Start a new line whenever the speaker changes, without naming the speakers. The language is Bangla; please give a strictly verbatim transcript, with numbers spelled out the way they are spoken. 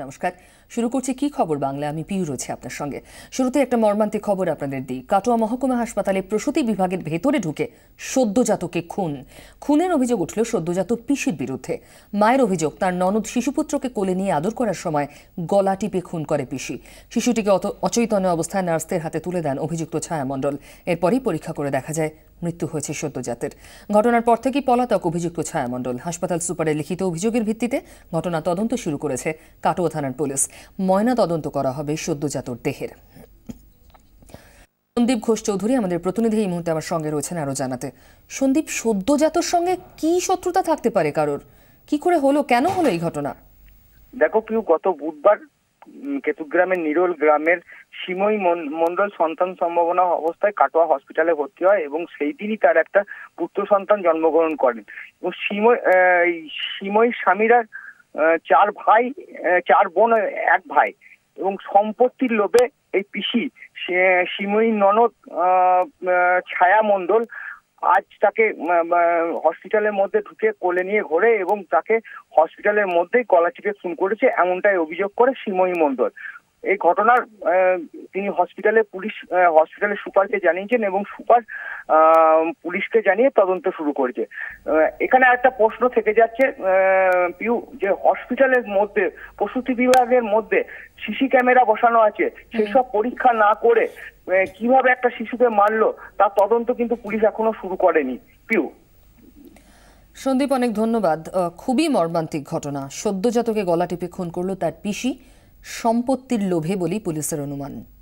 নমস্কার। শুরু করছি কি খবর বাংলা, আমি পিউ রয়েছে আপনার সঙ্গে। শুরুতে একটা মর্মান্তিক খবর আপনাদের দিই। কাটোয়া মহকুমা হাসপাতালে প্রসূতি বিভাগের ভেতরে ঢুকে সদ্যজাতকে খুন খুনের অভিযোগ উঠল সদ্যজাত পিসির বিরুদ্ধে। মায়ের অভিযোগ, তার ননদ শিশুপুত্রকে কোলে নিয়ে আদর করার সময় গলা টিপে খুন করে পিসি। শিশুটিকে অচৈতন্য অবস্থায় নার্সদের হাতে তুলে দেন অভিযুক্ত ছায়া মণ্ডল। এরপরই পরীক্ষা করে দেখা যায় মৃত্যু হয়েছে সদ্যজাতের। ঘটনার পর থেকেই পলাতক অভিযুক্ত ছায়া মণ্ডল। হাসপাতাল সুপারের লিখিত অভিযোগের ভিত্তিতে ঘটনা তদন্ত শুরু করেছে কাটোয়া থানার পুলিশ। ময়না তদন্ত করা হবে সদ্যজাতর দেহের। সন্দীপ ঘোষ চৌধুরী আমাদের প্রতিনিধি এই মুহূর্তে আমার সঙ্গে রয়েছেন আরো জানাতে। সন্দীপ, সদ্যজাতর সঙ্গে কি শত্রুতা থাকতে পারে কারোর? কি করে হলো, কেন হলো এই ঘটনা?
দেখো পিউ, গত বুধবার কেতুগ্রামের নিরোল গ্রামের সিমই মণ্ডল সন্তান সম্ভাবনা অবস্থায় কাটোয়া হসপিটালে ভর্তি হয় এবং সেই দিনই তার একটা পুত্র সন্তান জন্মগ্রহণ করেন। এবং সিমই সিমই স্বামীরা চার ভাই, চার বোন, এক ভাই, এবং সম্পত্তির লোভে এই পিসি সিমই ননদ ছায়া মণ্ডল আজ তাকে হসপিটালের মধ্যে ঢুকে কোলে নিয়ে ঘোরে এবং তাকে হসপিটালের মধ্যেই গলা টিপে খুন করেছে, এমনটাই অভিযোগ করে সিমই মণ্ডল। এই ঘটনার তিনি হসপিটালে পুলিশ হসপিটালের সুপারকে জানিয়েছেন এবং সুপার পুলিশকে জানিয়ে তদন্ত শুরু করেছে। এখানে একটা প্রশ্ন থেকে যাচ্ছে পিউ, যে হসপিটালের মধ্যে প্রসূতি বিভাগের মধ্যে সিসি ক্যামেরা বসানো আছে, সেসব পরীক্ষা না করে কিভাবে একটা শিশুকে মারলো তার তদন্ত কিন্তু পুলিশ এখনো শুরু করেনি। পিউ।
সন্দীপ, অনেক ধন্যবাদ। খুবই মর্মান্তিক ঘটনা। সদ্যজাতকে গলা টিপে খুন করলো তার পিসি, সম্পত্তির লোভে বলেই পুলিশের অনুমান।